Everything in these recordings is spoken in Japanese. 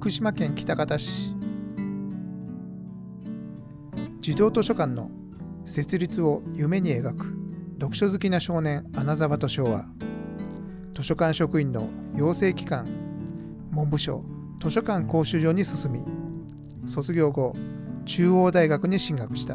福島県喜多方市。児童図書館の設立を夢に描く読書好きな少年穴沢敏夫は、図書館職員の養成機関文部省図書館講習所に進み、卒業後中央大学に進学した。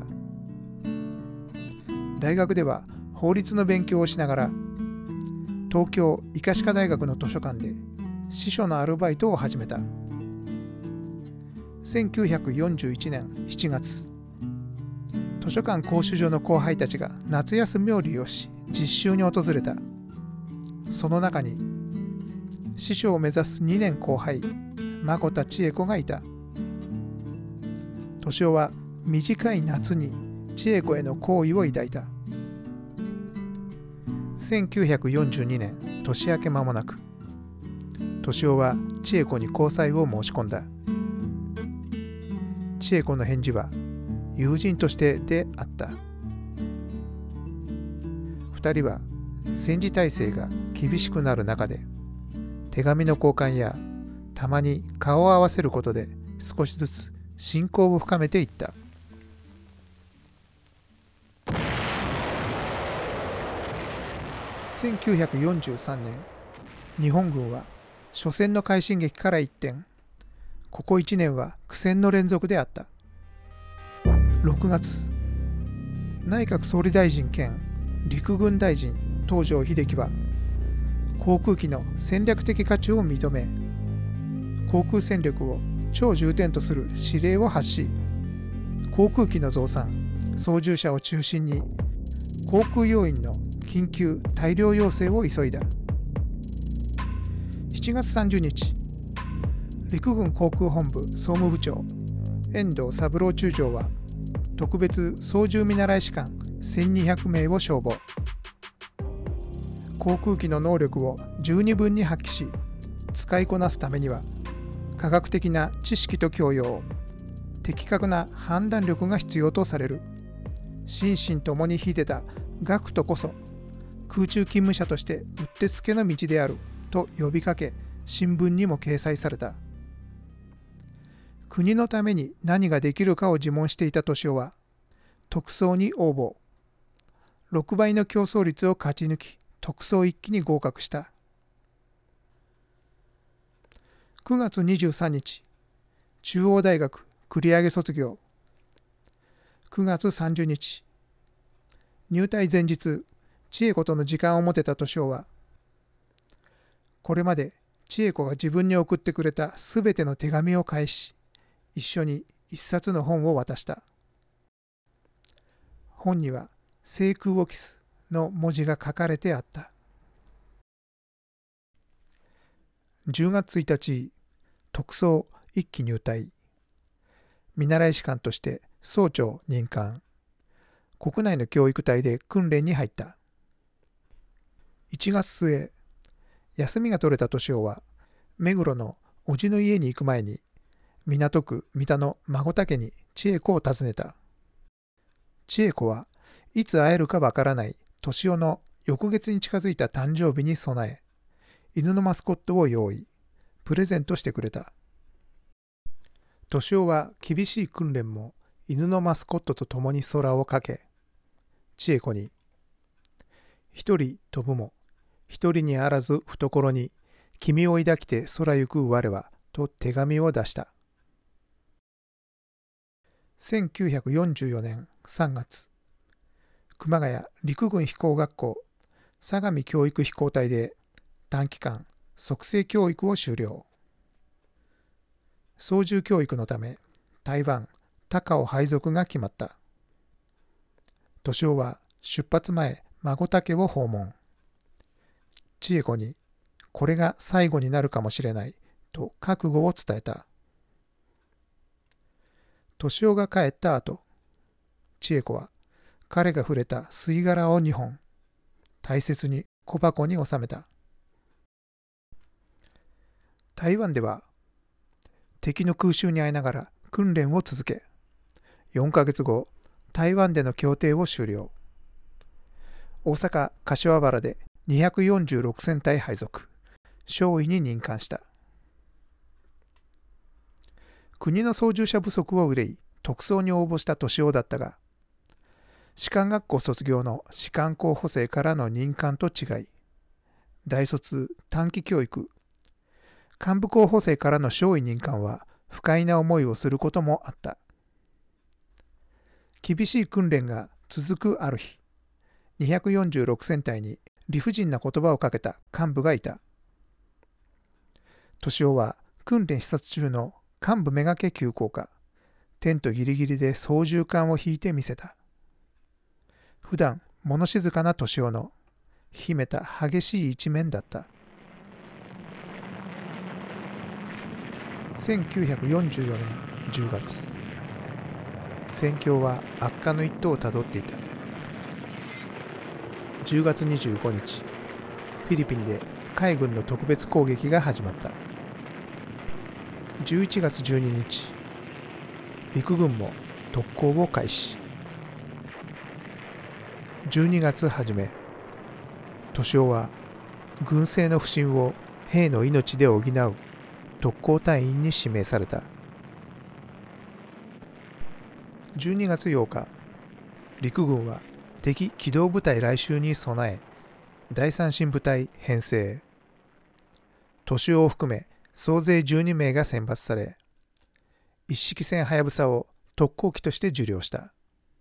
大学では法律の勉強をしながら、東京医科歯科大学の図書館で司書のアルバイトを始めた。1941年7月、図書館講習所の後輩たちが夏休みを利用し実習に訪れた。その中に司書を目指す2年後輩孫田千恵子がいた。敏夫は短い夏に千恵子への好意を抱いた。1942年年明け間もなく、敏夫は千恵子に交際を申し込んだ。千恵子の返事は友人としてであった。2人は戦時体制が厳しくなる中で、手紙の交換やたまに顔を合わせることで少しずつ親交を深めていった。1943年、日本軍は初戦の快進撃から一転、ここ1年は苦戦の連続であった。6月、内閣総理大臣兼陸軍大臣東條英機は、航空機の戦略的価値を認め、航空戦力を超重点とする指令を発し、航空機の増産、操縦者を中心に航空要員の緊急大量要請を急いだ。7月30日、陸軍航空本部総務部長遠藤三郎中将は、特別操縦見習い士官1200名を招募。航空機の能力を十二分に発揮し、使いこなすためには、科学的な知識と教養、的確な判断力が必要とされる。心身ともに秀でた学徒こそ、空中勤務者としてうってつけの道であると呼びかけ、新聞にも掲載された。国のために何ができるかを自問していた敏夫は、特捜に応募。6倍の競争率を勝ち抜き、特捜1期に合格した。9月23日、中央大学繰り上げ卒業。9月30日、入隊前日、千恵子との時間を持てた敏夫は、これまで千恵子が自分に送ってくれたすべての手紙を返し、一緒に一冊の本を渡した。本には聖空を期すの文字が書かれてあった。10月1日、特捜1期入隊。見習い士官として総長任官。国内の教育隊で訓練に入った。1月末、休みが取れた敏夫は、目黒の叔父の家に行く前に、港区三田の孫田家に千恵子を訪ねた。千恵子はいつ会えるかわからない敏夫の翌月に近づいた誕生日に備え、犬のマスコットを用意、プレゼントしてくれた。敏夫は厳しい訓練も犬のマスコットと共に空をかけ、千恵子に、一人飛ぶも、一人にあらず懐に、君を抱きて空行く我は、と手紙を出した。1944年3月、熊谷陸軍飛行学校相模教育飛行隊で短期間即成教育を修了。操縦教育のため台湾高雄配属が決まった。敏夫は出発前孫田家を訪問。千恵子にこれが最後になるかもしれないと覚悟を伝えた。敏夫が帰った後、千恵子は彼が触れた吸い殻を2本、大切に小箱に収めた。台湾では敵の空襲に遭いながら訓練を続け、4ヶ月後、台湾での協定を終了。大阪柏原で246戦隊配属、少尉に任官した。 国の操縦者不足を憂い、特捜に応募した敏夫だったが、士官学校卒業の士官候補生からの任官と違い、大卒短期教育、幹部候補生からの少尉任官は不快な思いをすることもあった。厳しい訓練が続くある日、246戦隊に理不尽な言葉をかけた幹部がいた。敏夫は訓練視察中の幹部めがけ急降下、テントギリギリで操縦桿を引いてみせた。普段物静かな敏夫の秘めた激しい一面だった。1944年10月、戦況は悪化の一途をたどっていた。10月25日、フィリピンで海軍の特別攻撃が始まった。11月12日、陸軍も特攻を開始。12月初め、敏夫は軍政の不振を兵の命で補う特攻隊員に指名された。12月8日、陸軍は敵機動部隊来襲に備え、第三新部隊編成。敏夫を含め総勢12名が選抜され、一式戦はやぶさを特攻機として受領した。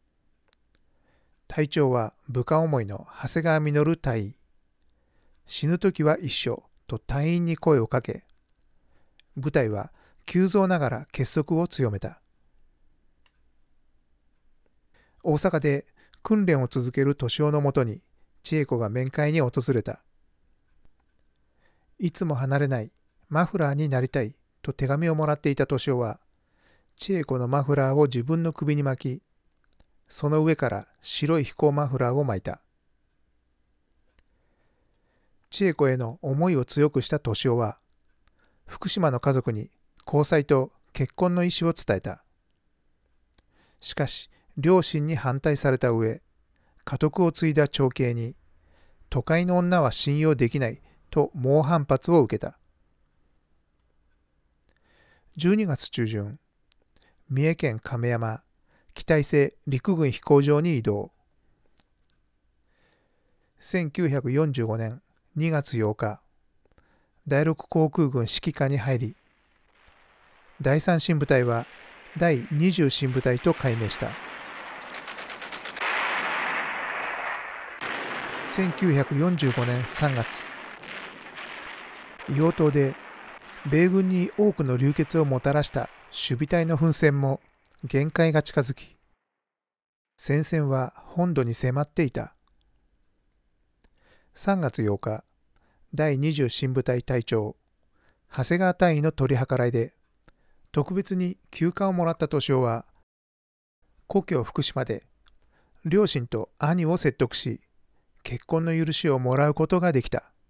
隊長は部下思いの長谷川実大尉。死ぬ時は一緒と隊員に声をかけ、部隊は急増ながら結束を強めた。大阪で訓練を続ける敏夫のもとに千恵子が面会に訪れた。いつも離れないマフラーになりたいと手紙をもらっていた敏夫は、千恵子のマフラーを自分の首に巻き、その上から白い飛行マフラーを巻いた。千恵子への思いを強くした敏夫は、福島の家族に交際と結婚の意思を伝えた。しかし、両親に反対された上、家督を継いだ長兄に、都会の女は信用できないと猛反発を受けた。12月中旬、三重県亀山期待制陸軍飛行場に移動。1945年2月8日、第6航空軍指揮下に入り、第3新部隊は第20新部隊と改名した。1945年3月、硫黄島で米軍に多くの流血をもたらした守備隊の奮戦も限界が近づき、戦線は本土に迫っていた。3月8日、第20新部隊隊長、長谷川大尉の取り計らいで、特別に休暇をもらった敏夫は、故郷福島で両親と兄を説得し、結婚の許しをもらうことができた。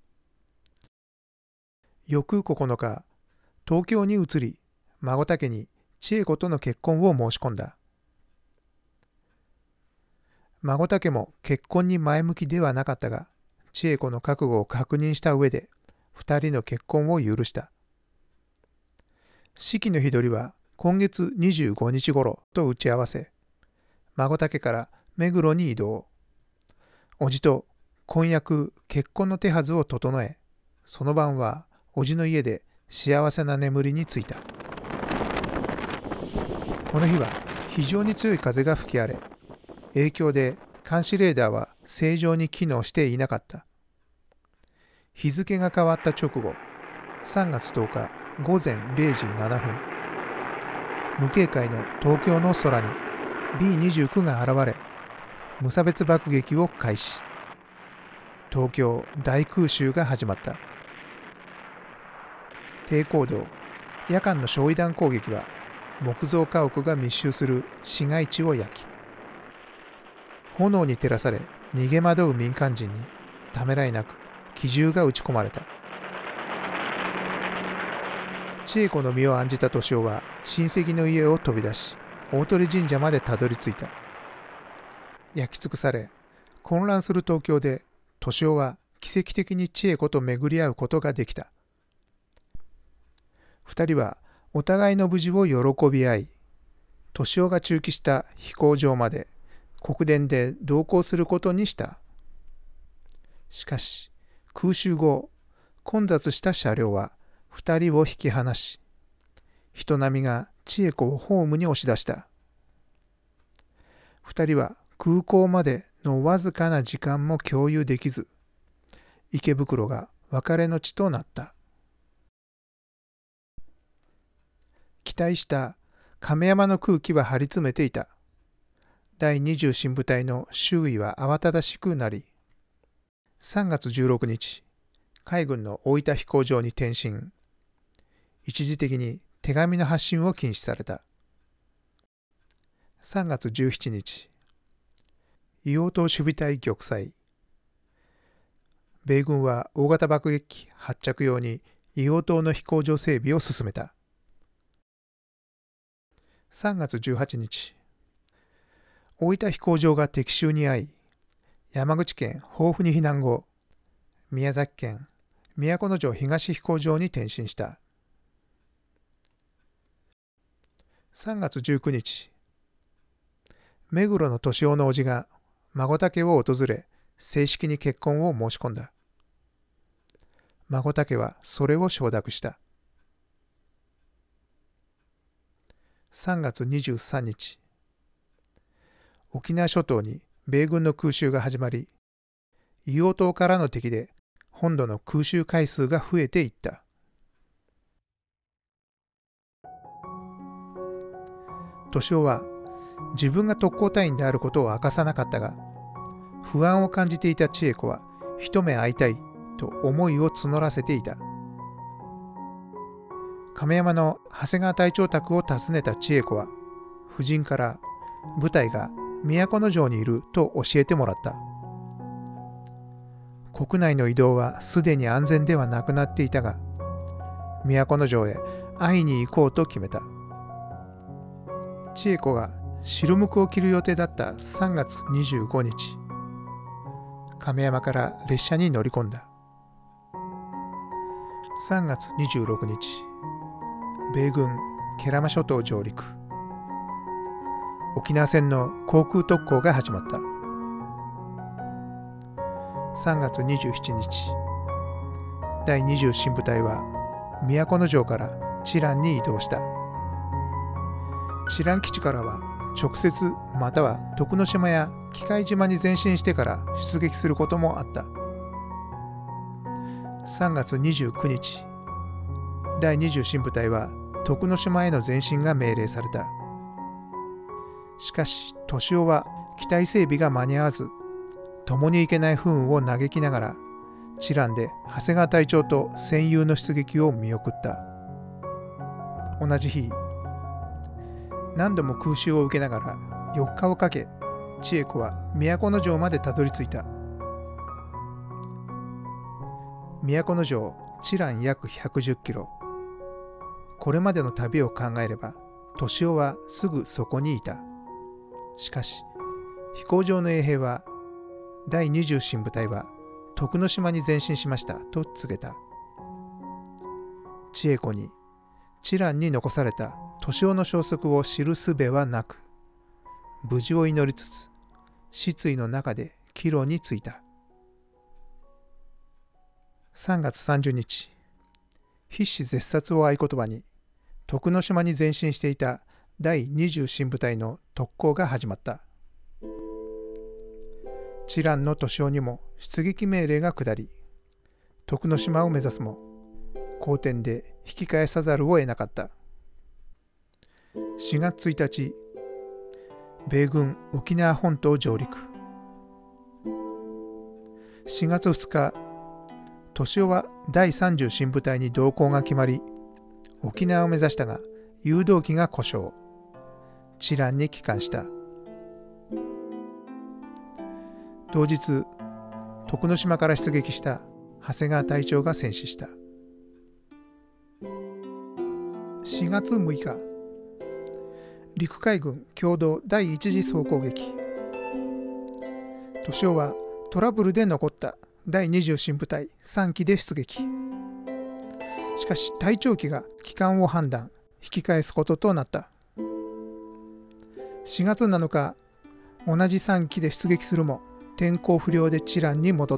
翌9日、東京に移り、孫田家に千恵子との結婚を申し込んだ。孫田家も結婚に前向きではなかったが、千恵子の覚悟を確認した上で、2人の結婚を許した。式の日取りは今月25日頃と打ち合わせ、孫田家から目黒に移動。叔父と婚約・結婚の手はずを整え、その晩は叔父の家で幸せな眠りについた。この日は非常に強い風が吹き荒れ、影響で監視レーダーは正常に機能していなかった。日付が変わった直後、3月10日午前0時7分、無警戒の東京の空に B29 が現れ、無差別爆撃を開始。東京大空襲が始まった。低高度、夜間の焼夷弾攻撃は、木造家屋が密集する市街地を焼き、炎に照らされ逃げ惑う民間人にためらいなく機銃が撃ち込まれた。千恵子の身を案じた敏夫は親戚の家を飛び出し、大鳥神社までたどり着いた。焼き尽くされ、混乱する東京で敏夫は奇跡的に千恵子と巡り合うことができた。二人はお互いの無事を喜び合い、敏夫が駐機した飛行場まで国電で同行することにした。しかし、空襲後、混雑した車両は2人を引き離し、人波が千恵子をホームに押し出した。2人は空港までのわずかな時間も共有できず、池袋が別れの地となった。期待した亀山の空気は張り詰めていた。第20新部隊の周囲は慌ただしくなり、3月16日、海軍の大分飛行場に転進。一時的に手紙の発信を禁止された。3月17日、硫黄島守備隊玉砕。米軍は大型爆撃機発着用に硫黄島の飛行場整備を進めた。3月18日、大分飛行場が敵襲に遭い、山口県防府に避難後、宮崎県都城東飛行場に転進した。3月19日、目黒の敏夫の叔父が孫竹を訪れ、正式に結婚を申し込んだ。孫竹はそれを承諾した。3月23日、沖縄諸島に米軍の空襲が始まり、硫黄島からの敵で本土の空襲回数が増えていった。敏夫は自分が特攻隊員であることを明かさなかったが、不安を感じていた千恵子は一目会いたいと思いを募らせていた。亀山の長谷川隊長宅を訪ねた千恵子は、夫人から部隊が都城にいると教えてもらった。国内の移動はすでに安全ではなくなっていたが、都城へ会いに行こうと決めた。千恵子が白むくを着る予定だった3月25日、亀山から列車に乗り込んだ。3月26日、米軍慶良間諸島上陸。沖縄戦の航空特攻が始まった。3月27日、第20新部隊は都城から知覧に移動した。知覧基地からは直接または徳之島や喜界島に前進してから出撃することもあった。3月29日、第20新部隊は徳之島への前進が命令された。しかし敏夫は機体整備が間に合わず、共に行けない不運を嘆きながら、知覧で長谷川隊長と戦友の出撃を見送った。同じ日、何度も空襲を受けながら4日をかけ、千恵子は都城までたどり着いた。都城、知覧約110キロ。これまでの旅を考えれば、敏夫はすぐそこにいた。しかし、飛行場の衛兵は、第20新部隊は徳之島に前進しましたと告げた。千恵子に、知覧に残された敏夫の消息を知るすべはなく、無事を祈りつつ、失意の中で帰路に着いた。3月30日、必死絶殺を合言葉に、徳之島に前進していた第20新部隊の特攻が始まった。知覧の敏夫にも出撃命令が下り、徳之島を目指すも、好転で引き返さざるを得なかった。4月1日、米軍沖縄本島上陸。4月2日、敏夫は第30新部隊に同行が決まり、沖縄を目指したが、誘導機が故障。知覧に帰還した。同日、徳之島から出撃した長谷川隊長が戦死した。4月6日、陸海軍共同第一次総攻撃。敏夫はトラブルで残った第20新部隊3機で出撃。しかし隊長機が機関を判断、 引き返すこととなった。4月7日、同じ3機で出撃するも天候不良で知覧に戻った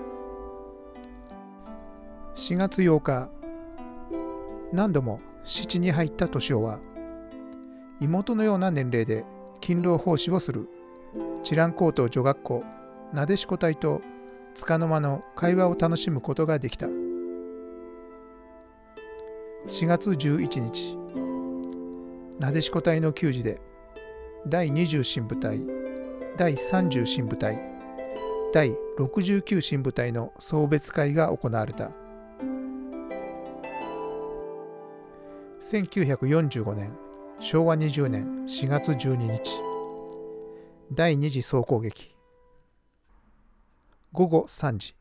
。4月8日、何度も7に入った敏夫は、妹のような年齢で勤労奉仕をする知覧高等女学校なでしこ隊と束の間の会話を楽しむことができた。4月11日、なでしこ隊の給仕で第20新部隊、第30新部隊、第69新部隊の送別会が行われた。1945年、昭和20年4月12日、第2次総攻撃。午後3時。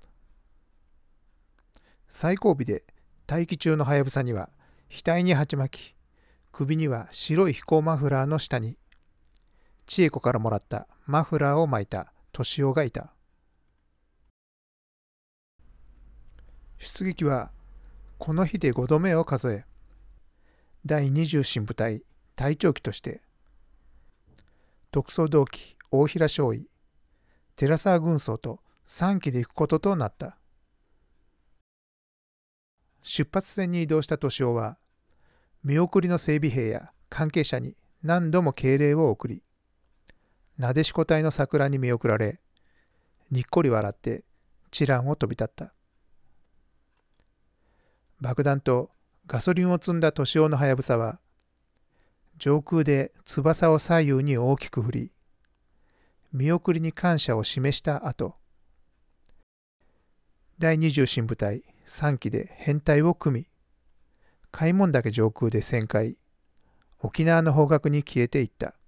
最後尾で待機中のはやぶさには額に鉢巻き、首には白い飛行マフラーの下に、千恵子からもらったマフラーを巻いた敏夫がいた。出撃はこの日で5度目を数え、第20新部隊隊長機として、特捜同期大平少尉、寺沢軍曹と3機で行くこととなった。出発船に移動した敏夫は、見送りの整備兵や関係者に何度も敬礼を送り、なでしこ隊の桜に見送られ、にっこり笑って知覧を飛び立った。爆弾とガソリンを積んだ敏夫のはやぶさは、上空で翼を左右に大きく振り、見送りに感謝を示した後、第20新部隊3機で編隊を組み、開門岳上空で旋回、沖縄の方角に消えていった。